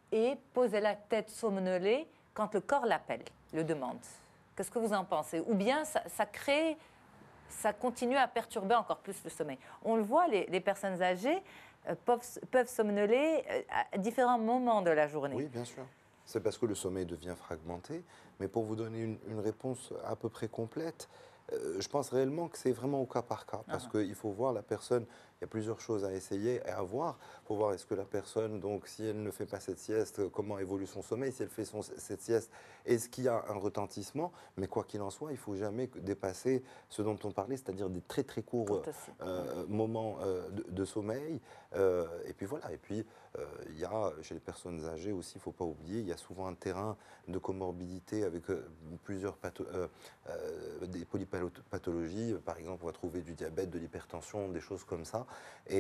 et poser la tête somnolée quand le corps l'appelle, le demande. Qu'est-ce que vous en pensez? Ou bien ça continue à perturber encore plus le sommeil. On le voit, les personnes âgées peuvent somnoler à différents moments de la journée. Oui, bien sûr. C'est parce que le sommeil devient fragmenté. Mais pour vous donner une réponse à peu près complète, je pense réellement que c'est vraiment au cas par cas. Parce qu'il faut voir la personne, il y a plusieurs choses à essayer et à voir. Pour voir est-ce que la personne, donc si elle ne fait pas cette sieste, comment évolue son sommeil? Si elle fait cette sieste, est-ce qu'il y a un retentissement? Mais quoi qu'il en soit, il ne faut jamais dépasser ce dont on parlait, c'est-à-dire des très très courts moments de sommeil. Et puis voilà. Et puis il y a chez les personnes âgées aussi, il ne faut pas oublier, il y a souvent un terrain de comorbidité avec plusieurs des polypathologies. Par exemple, on va trouver du diabète, de l'hypertension, des choses comme ça,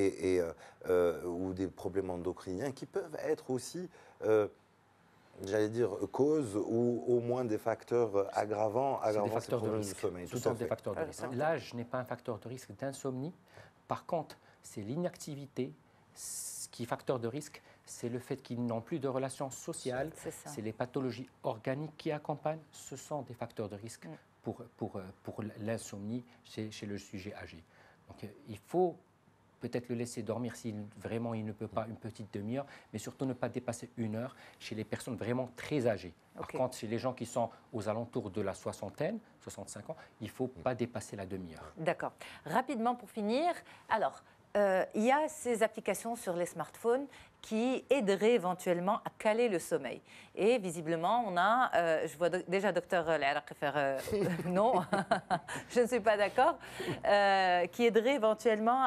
ou des problèmes endocriniens qui peuvent être aussi, j'allais dire, cause ou au moins des facteurs aggravants des facteurs de risque. Du sommeil. Ce sont des facteurs de risque. L'âge n'est pas un facteur de risque d'insomnie. Par contre, c'est l'inactivité. Ce qui est facteur de risque, c'est le fait qu'ils n'ont plus de relations sociales. C'est les pathologies organiques qui accompagnent. Ce sont des facteurs de risque pour l'insomnie chez le sujet âgé. Donc, il faut peut-être le laisser dormir si vraiment il ne peut pas une petite demi-heure, mais surtout ne pas dépasser 1 heure chez les personnes vraiment très âgées. Par contre, chez les gens qui sont aux alentours de la soixantaine, 65 ans, il ne faut pas dépasser la demi-heure. D'accord. Rapidement pour finir, alors, il y a ces applications sur les smartphones qui aideraient éventuellement à caler le sommeil. Et visiblement, on a, je vois déjà docteur Al-Araqi faire non, je ne suis pas d'accord, qui aiderait éventuellement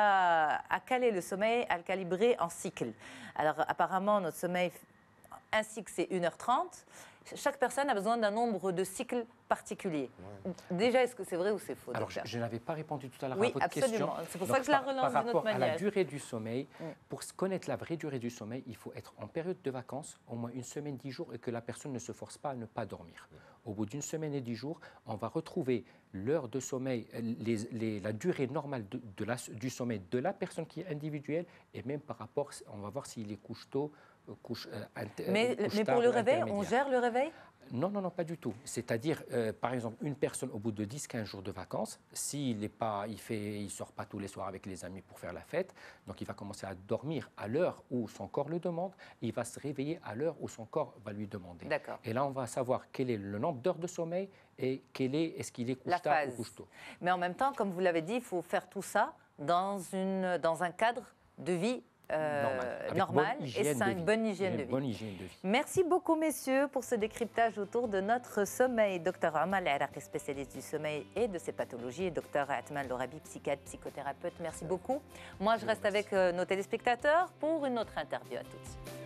à caler le sommeil, à le calibrer en cycle. Alors apparemment, notre sommeil, un cycle, c'est 1h30. Chaque personne a besoin d'un nombre de cycles particulier. Déjà, est-ce que c'est vrai ou c'est faux? Alors, je n'avais pas répondu tout à l'heure à votre question. Oui, absolument. C'est pour ça que je la relance d'une autre manière. Par rapport à la durée du sommeil, pour connaître la vraie durée du sommeil, il faut être en période de vacances, au moins 1 semaine, 10 jours, et que la personne ne se force pas à ne pas dormir. Au bout d'1 semaine et 10 jours, on va retrouver l'heure de sommeil, la durée normale du sommeil de la personne qui est individuelle, et même par rapport, on va voir s'il est couche tôt, mais pour le réveil, on gère le réveil? Non, pas du tout. C'est-à-dire, par exemple, une personne au bout de 10-15 jours de vacances, s'il ne sort pas tous les soirs avec les amis pour faire la fête, donc il va commencer à dormir à l'heure où son corps le demande, et il va se réveiller à l'heure où son corps va lui demander. D'accord. Et là, on va savoir quel est le nombre d'heures de sommeil et est-ce qu'il est couche tard ou couche tôt. Mais en même temps, comme vous l'avez dit, il faut faire tout ça dans un cadre de vie normal et c'est une bonne hygiène de vie. Merci beaucoup, messieurs, pour ce décryptage autour de notre sommeil. Docteur Omar Al-Araqi, spécialiste du sommeil et de ses pathologies, et docteur Atman Lorabi, psychiatre, psychothérapeute. Merci beaucoup. Moi, je reste avec nos téléspectateurs pour une autre interview. À tout de suite.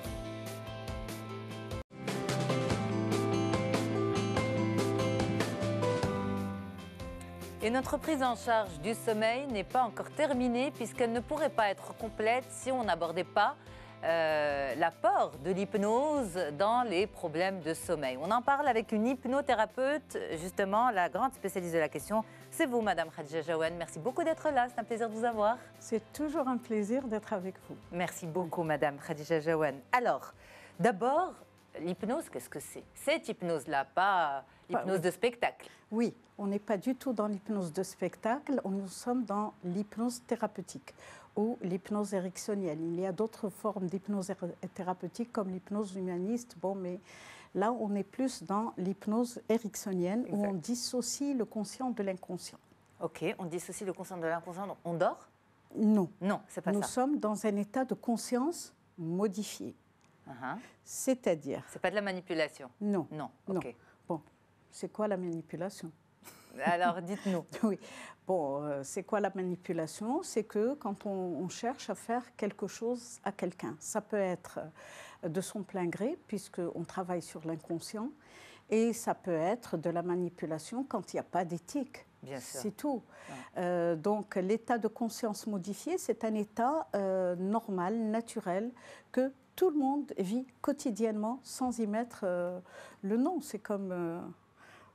Et notre prise en charge du sommeil n'est pas encore terminée puisqu'elle ne pourrait pas être complète si on n'abordait pas l'apport de l'hypnose dans les problèmes de sommeil. On en parle avec une hypnothérapeute, justement, la grande spécialiste de la question. C'est vous, Madame Khadija Jaouane. Merci beaucoup d'être là. C'est un plaisir de vous avoir. C'est toujours un plaisir d'être avec vous. Merci beaucoup, Madame Khadija Jaouane. Alors, d'abord, l'hypnose, qu'est-ce que c'est? Cette hypnose-là, pas l'hypnose de spectacle. Oui, on n'est pas du tout dans l'hypnose de spectacle, nous sommes dans l'hypnose thérapeutique ou l'hypnose ericksonienne. Il y a d'autres formes d'hypnose thérapeutique comme l'hypnose humaniste, mais là on est plus dans l'hypnose ericksonienne où on dissocie le conscient de l'inconscient. Ok, on dissocie le conscient de l'inconscient, donc on dort? Non. Non, c'est pas ça. Nous sommes dans un état de conscience modifié. C'est-à-dire... C'est pas de la manipulation? Non. Non, ok. Non. Bon, c'est quoi la manipulation? Alors, dites-nous. Oui. Bon, c'est quoi la manipulation? C'est que quand on cherche à faire quelque chose à quelqu'un, ça peut être de son plein gré, puisqu'on travaille sur l'inconscient, et ça peut être de la manipulation quand il n'y a pas d'éthique. Bien sûr. C'est tout. Donc, l'état de conscience modifié, c'est un état normal, naturel, que tout le monde vit quotidiennement sans y mettre le nom. C'est comme...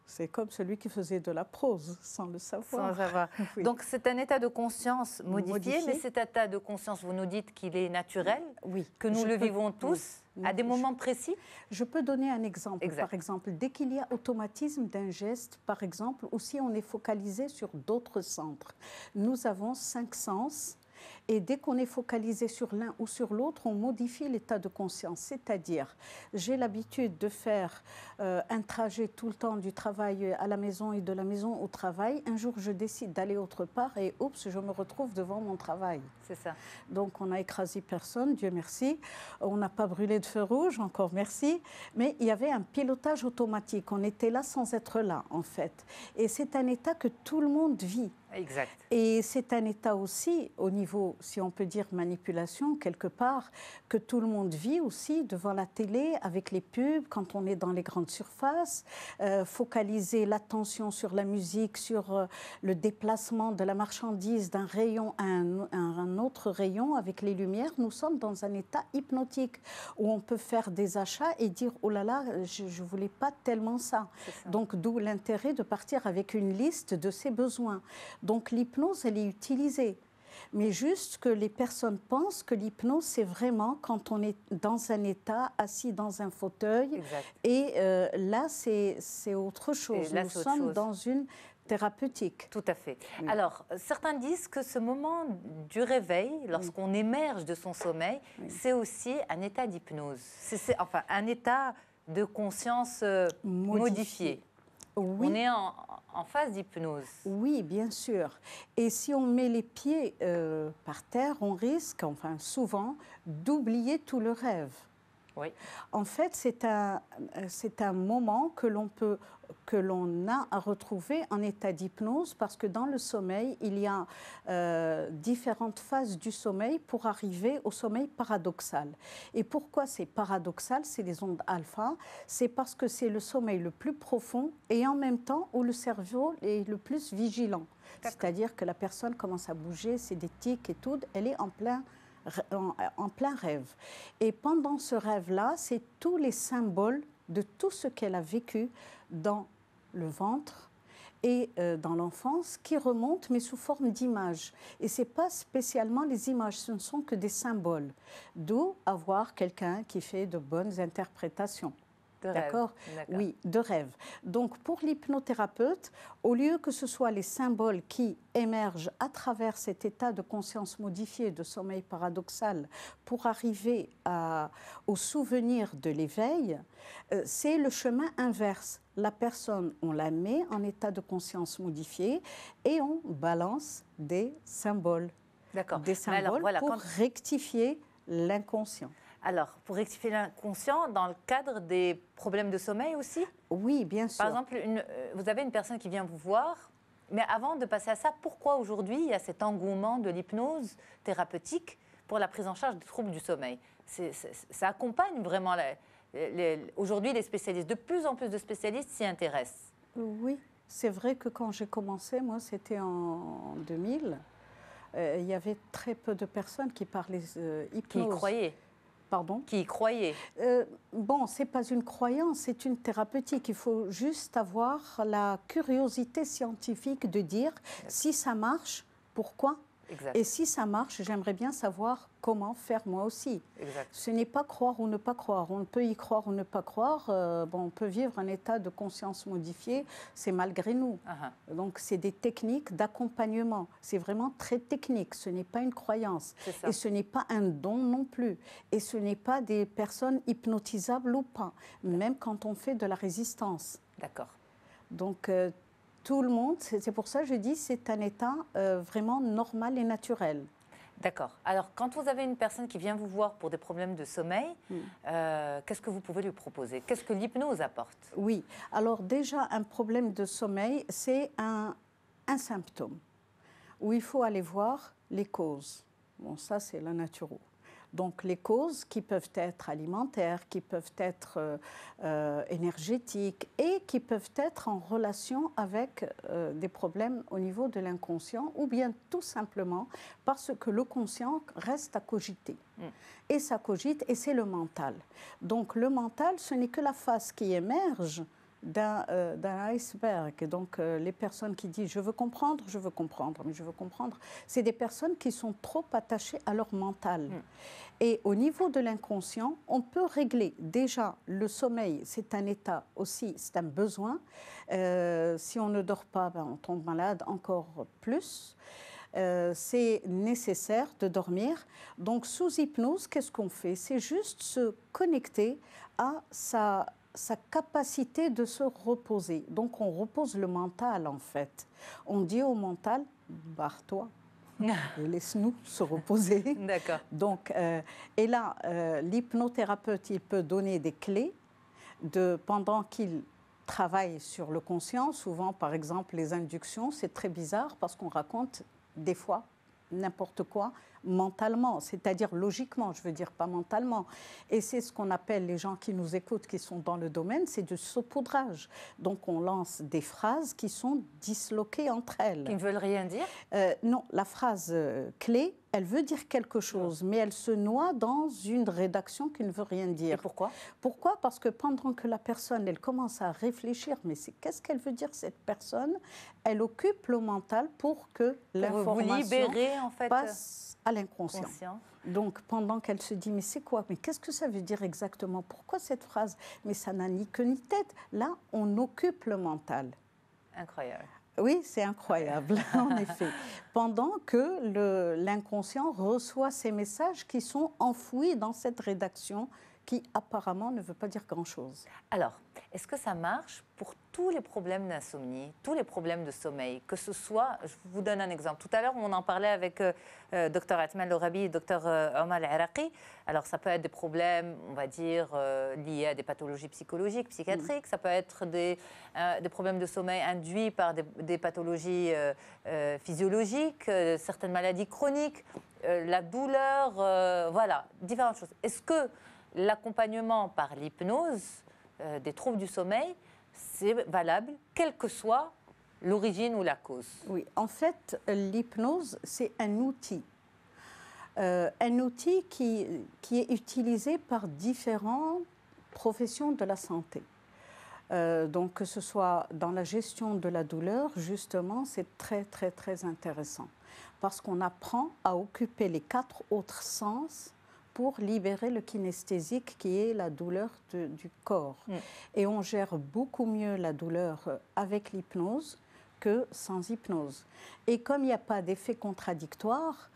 C'est comme celui qui faisait de la prose, sans le savoir. Sans le savoir. Oui. Donc c'est un état de conscience modifié, mais cet état de conscience, vous nous dites qu'il est naturel, oui. que nous le vivons tous à des moments précis. Je peux donner un exemple. Exact. Par exemple, dès qu'il y a automatisme d'un geste, par exemple, ou si on est focalisé sur d'autres centres. Nous avons 5 sens. Et dès qu'on est focalisé sur l'un ou sur l'autre, on modifie l'état de conscience. C'est-à-dire, j'ai l'habitude de faire un trajet tout le temps du travail à la maison et de la maison au travail. Un jour, je décide d'aller autre part et oups, je me retrouve devant mon travail. C'est ça. Donc, on n'a écrasé personne, Dieu merci. On n'a pas brûlé de feu rouge, encore merci. Mais il y avait un pilotage automatique. On était là sans être là, en fait. Et c'est un état que tout le monde vit. Exact. Et c'est un état aussi, au niveau, si on peut dire, manipulation, quelque part, que tout le monde vit aussi devant la télé, avec les pubs, quand on est dans les grandes surfaces, focaliser l'attention sur la musique, sur le déplacement de la marchandise d'un rayon à un autre rayon avec les lumières. Nous sommes dans un état hypnotique où on peut faire des achats et dire « Oh là là, je ne voulais pas tellement ça ». Donc, d'où l'intérêt de partir avec une liste de ses besoins. Donc l'hypnose, elle est utilisée. Mais juste que les personnes pensent que l'hypnose, c'est vraiment quand on est dans un état, assis dans un fauteuil. Exact. Et là, c'est autre chose. Là, nous sommes dans une thérapeutique. Tout à fait. Oui. Alors, certains disent que ce moment du réveil, lorsqu'on émerge de son sommeil, c'est aussi un état d'hypnose. Enfin, un état de conscience modifié. Oui. On est en phase d'hypnose. Oui, bien sûr. Et si on met les pieds par terre, on risque, enfin souvent, d'oublier tout le rêve. Oui. En fait, c'est un moment que l'on a à retrouver en état d'hypnose parce que dans le sommeil, il y a différentes phases du sommeil pour arriver au sommeil paradoxal. Et pourquoi c'est paradoxal? C'est les ondes alpha. C'est parce que c'est le sommeil le plus profond et en même temps où le cerveau est le plus vigilant. C'est-à-dire que la personne commence à bouger, c'est des tics et tout, elle est en plein rêve. Et pendant ce rêve-là, c'est tous les symboles de tout ce qu'elle a vécu dans le ventre et dans l'enfance qui remontent, mais sous forme d'images. Et ce n'est pas spécialement les images, ce ne sont que des symboles. D'où avoir quelqu'un qui fait de bonnes interprétations. D'accord? Oui, de rêve. Donc, pour l'hypnothérapeute, au lieu que ce soit les symboles qui émergent à travers cet état de conscience modifié, de sommeil paradoxal, pour arriver au souvenir de l'éveil, c'est le chemin inverse. La personne, on la met en état de conscience modifié et on balance des symboles. D'accord. Des symboles pour rectifier l'inconscient. Alors, pour rectifier l'inconscient, dans le cadre des problèmes de sommeil aussi? Oui, bien sûr. Par exemple, vous avez une personne qui vient vous voir, mais avant de passer à ça, pourquoi aujourd'hui il y a cet engouement de l'hypnose thérapeutique pour la prise en charge des troubles du sommeil? Ça accompagne vraiment aujourd'hui les spécialistes. De plus en plus de spécialistes s'y intéressent. Oui, c'est vrai que quand j'ai commencé, moi c'était en 2000, il y avait très peu de personnes qui parlaient hypnose. Qui y croyaient. Pardon? Qui y croyaient. Bon, ce n'est pas une croyance, c'est une thérapeutique. Il faut juste avoir la curiosité scientifique de dire si ça marche, pourquoi? Exact. Et si ça marche, j'aimerais bien savoir comment faire moi aussi. Exact. Ce n'est pas croire ou ne pas croire. On peut y croire ou ne pas croire. On peut vivre un état de conscience modifié, c'est malgré nous. Donc, c'est des techniques d'accompagnement. C'est vraiment très technique. Ce n'est pas une croyance. Et ce n'est pas un don non plus. Et ce n'est pas des personnes hypnotisables ou pas, même quand on fait de la résistance. D'accord. Donc, tout le monde, c'est pour ça que je dis c'est un état vraiment normal et naturel. D'accord. Alors, quand vous avez une personne qui vient vous voir pour des problèmes de sommeil, qu'est-ce que vous pouvez lui proposer? Qu'est-ce que l'hypnose apporte? Oui. Alors, déjà, un problème de sommeil, c'est un symptôme où il faut aller voir les causes. Bon, ça, c'est la naturo. Donc, les causes qui peuvent être alimentaires, qui peuvent être énergétiques et qui peuvent être en relation avec des problèmes au niveau de l'inconscient ou bien tout simplement parce que le conscient reste à cogiter. Et ça cogite et c'est le mental. Donc, le mental, ce n'est que la face qui émerge d'un iceberg. Et donc, les personnes qui disent « je veux comprendre, mais je veux comprendre », c'est des personnes qui sont trop attachées à leur mental. Et au niveau de l'inconscient, on peut régler. Déjà, le sommeil, c'est un état aussi, c'est un besoin. Si on ne dort pas, ben, on tombe malade encore plus. C'est nécessaire de dormir. Donc, sous hypnose, qu'est-ce qu'on fait? C'est juste se connecter à sa capacité de se reposer. Donc, on repose le mental, en fait. On dit au mental, barre-toi. Et laisse-nous se reposer. D'accord. Donc, et là, l'hypnothérapeute, il peut donner des clés pendant qu'il travaille sur le conscient. Souvent, par exemple, les inductions, c'est très bizarre parce qu'on raconte des fois n'importe quoi mentalement, c'est-à-dire logiquement, je veux dire pas mentalement. Et c'est ce qu'on appelle, les gens qui nous écoutent, qui sont dans le domaine, c'est du saupoudrage. Donc on lance des phrases qui sont disloquées entre elles. Qui ne veulent rien dire? Non, la phrase clé, elle veut dire quelque chose, mais elle se noie dans une rédaction qui ne veut rien dire. Et pourquoi? Pourquoi? Parce que pendant que la personne, elle commence à réfléchir, mais qu'est-ce qu'elle veut dire cette personne? Elle occupe le mental pour que l'information vous libérer, en fait, passe à l'inconscient. Donc pendant qu'elle se dit, mais c'est quoi? Mais qu'est-ce que ça veut dire exactement? Pourquoi cette phrase? Mais ça n'a ni queue ni tête. Là, on occupe le mental. Incroyable. Oui, c'est incroyable, en effet. Pendant que l'inconscient reçoit ces messages qui sont enfouis dans cette rédaction qui apparemment ne veut pas dire grand-chose. Alors, est-ce que ça marche pour tous les problèmes d'insomnie, tous les problèmes de sommeil, que ce soit, je vous donne un exemple. Tout à l'heure, on en parlait avec Dr Atman Lorabi et Dr Omar Al-Araqi. Alors, ça peut être des problèmes, on va dire, liés à des pathologies psychologiques, psychiatriques. Ça peut être des problèmes de sommeil induits par des pathologies physiologiques, certaines maladies chroniques, la douleur, voilà, différentes choses. Est-ce que l'accompagnement par l'hypnose des troubles du sommeil, c'est valable, quelle que soit l'origine ou la cause? Oui, en fait, l'hypnose, c'est un outil. Un outil qui est utilisé par différentes professions de la santé. Donc, que ce soit dans la gestion de la douleur, justement, c'est très, très, très intéressant. Parce qu'on apprend à occuper les 4 autres sens pour libérer le kinesthésique qui est la douleur du corps. Et on gère beaucoup mieux la douleur avec l'hypnose que sans hypnose. Et comme il n'y a pas d'effet contradictoire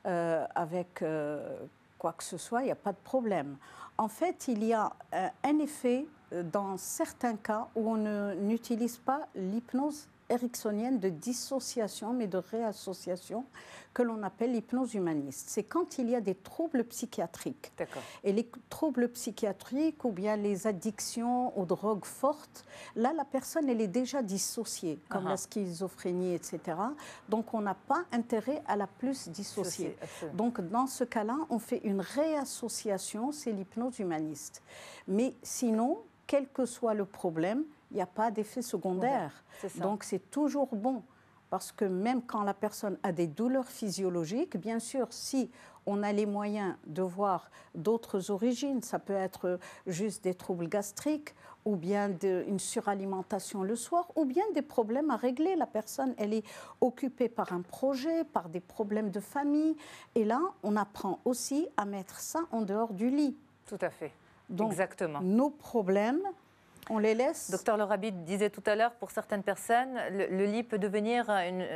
avec quoi que ce soit, il n'y a pas de problème. En fait, il y a un effet dans certains cas où on n'utilise pas l'hypnose ericksonienne de dissociation, mais de réassociation, que l'on appelle l'hypnose humaniste. C'est quand il y a des troubles psychiatriques. D'accord. Et les troubles psychiatriques ou bien les addictions aux drogues fortes, là, la personne, elle est déjà dissociée, comme la schizophrénie, etc. Donc, on n'a pas intérêt à la plus dissocier. Donc, dans ce cas-là, on fait une réassociation, c'est l'hypnose humaniste. Mais sinon, quel que soit le problème, il n'y a pas d'effet secondaire. Donc, c'est toujours bon. Parce que même quand la personne a des douleurs physiologiques, bien sûr, si on a les moyens de voir d'autres origines, ça peut être juste des troubles gastriques, ou bien une suralimentation le soir, ou bien des problèmes à régler. La personne, elle est occupée par un projet, par des problèmes de famille. Et là, on apprend aussi à mettre ça en dehors du lit. Tout à fait. Donc, exactement. Nos problèmes, on les laisse. Docteur Lorabi disait tout à l'heure, pour certaines personnes, le lit peut devenir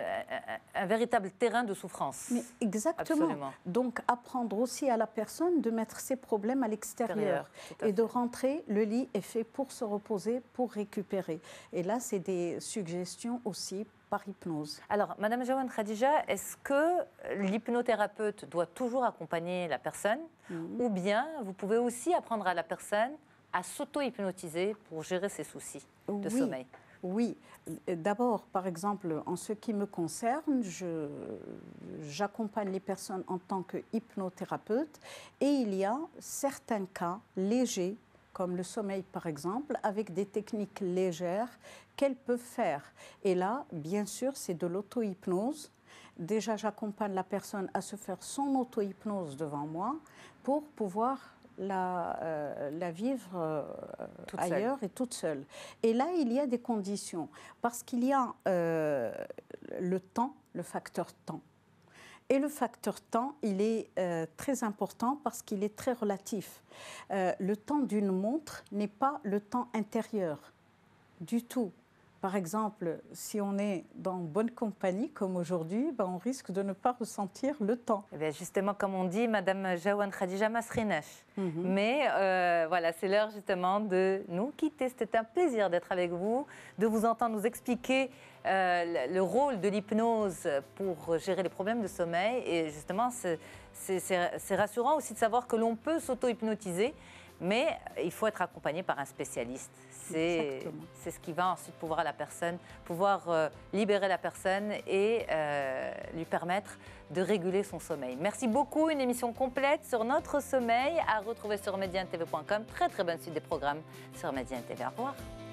un véritable terrain de souffrance. Mais exactement. Absolument. Donc, apprendre aussi à la personne de mettre ses problèmes à l'extérieur et de rentrer. Le lit est fait pour se reposer, pour récupérer. Et là, c'est des suggestions aussi par hypnose. Alors, Madame Jawan Khadija, est-ce que l'hypnothérapeute doit toujours accompagner la personne ou bien vous pouvez aussi apprendre à la personne à s'auto-hypnotiser pour gérer ses soucis de sommeil? Oui. D'abord, par exemple, en ce qui me concerne, j'accompagne les personnes en tant que hypnothérapeute et il y a certains cas légers, comme le sommeil par exemple, avec des techniques légères qu'elles peuvent faire. Et là, bien sûr, c'est de l'auto-hypnose. Déjà, j'accompagne la personne à se faire son auto-hypnose devant moi pour pouvoir la vivre Toute ailleurs et toute seule. Et là, il y a des conditions, parce qu'il y a le temps, le facteur temps. Et le facteur temps, il est très important parce qu'il est très relatif. Le temps d'une montre n'est pas le temps intérieur du tout. Par exemple, si on est dans bonne compagnie, comme aujourd'hui, ben on risque de ne pas ressentir le temps. Eh bien justement, comme on dit, Madame Jaouane Khadija Masrinesh. Mais voilà, c'est l'heure justement de nous quitter. C'était un plaisir d'être avec vous, de vous entendre nous expliquer le rôle de l'hypnose pour gérer les problèmes de sommeil. Et justement, c'est rassurant aussi de savoir que l'on peut s'auto-hypnotiser, mais il faut être accompagné par un spécialiste. C'est ce qui va ensuite pouvoir libérer la personne et lui permettre de réguler son sommeil. Merci beaucoup. Une émission complète sur notre sommeil à retrouver sur mediantv.com. Très très bonne suite des programmes sur Mediantv. Au revoir.